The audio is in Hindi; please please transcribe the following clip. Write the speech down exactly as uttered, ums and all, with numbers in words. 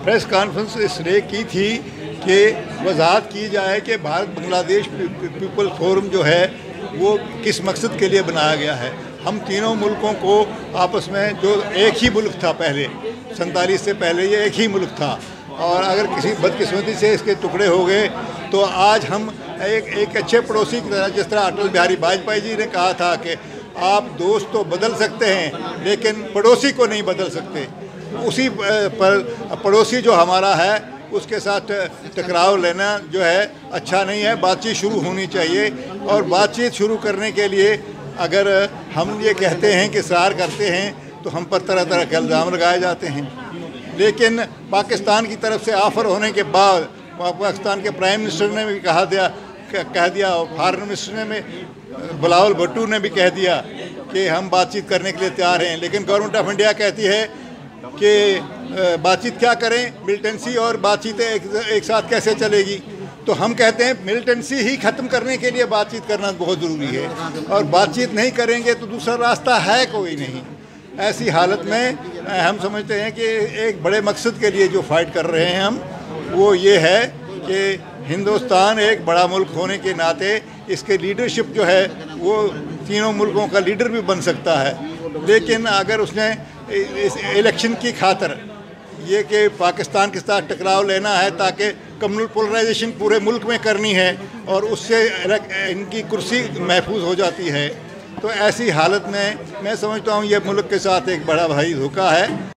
प्रेस कॉन्फ्रेंस इसलिए की थी कि वजाहत की जाए कि भारत बांग्लादेश पीपल फोरम जो है वो किस मकसद के लिए बनाया गया है। हम तीनों मुल्कों को आपस में, जो एक ही मुल्क था पहले, सैंतालीस से पहले ये एक ही मुल्क था, और अगर किसी बदकिस्मती से इसके टुकड़े हो गए तो आज हम एक एक अच्छे पड़ोसी की तरह, जिस तरह अटल बिहारी वाजपेयी जी ने कहा था कि आप दोस्त तो बदल सकते हैं लेकिन पड़ोसी को नहीं बदल सकते, उसी पर पड़ोसी जो हमारा है उसके साथ टकराव लेना जो है अच्छा नहीं है। बातचीत शुरू होनी चाहिए, और बातचीत शुरू करने के लिए अगर हम ये कहते हैं कि इसरार करते हैं तो हम पर तरह तरह के इल्ज़ाम लगाए जाते हैं। लेकिन पाकिस्तान की तरफ से ऑफ़र होने के बाद पाकिस्तान के प्राइम मिनिस्टर ने भी कहा दिया कह दिया और फॉरेन मिनिस्टर ने बिलावल भुट्टो ने भी कह दिया कि हम बातचीत करने के लिए तैयार हैं। लेकिन गवर्नमेंट ऑफ इंडिया कहती है कि बातचीत क्या करें, मिलिटेंसी और बातचीत एक, एक साथ कैसे चलेगी। तो हम कहते हैं मिलिटेंसी ही ख़त्म करने के लिए बातचीत करना बहुत ज़रूरी है, और बातचीत नहीं करेंगे तो दूसरा रास्ता है कोई नहीं। ऐसी हालत में हम समझते हैं कि एक बड़े मकसद के लिए जो फाइट कर रहे हैं हम, वो ये है कि हिंदुस्तान एक बड़ा मुल्क होने के नाते इसके लीडरशिप जो है वो तीनों मुल्कों का लीडर भी बन सकता है। लेकिन अगर उसने इस इलेक्शन की खातर ये कि पाकिस्तान के साथ टकराव लेना है ताकि कम्युनल पोलराइजेशन पूरे मुल्क में करनी है और उससे इनकी कुर्सी महफूज हो जाती है, तो ऐसी हालत में मैं समझता हूँ ये मुल्क के साथ एक बड़ा भारी धोखा है।